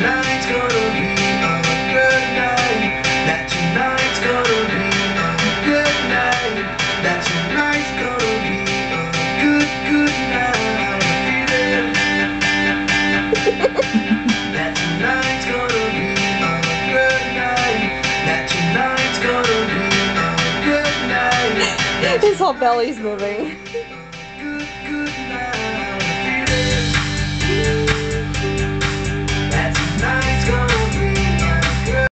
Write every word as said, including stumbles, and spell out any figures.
tonight's gonna be a good night. That tonight's gonna be a good night. That tonight's gonna be a good, good night. That tonight's gonna be a good night. That tonight's gonna be a good night. His whole belly's moving. Good, good night. That tonight's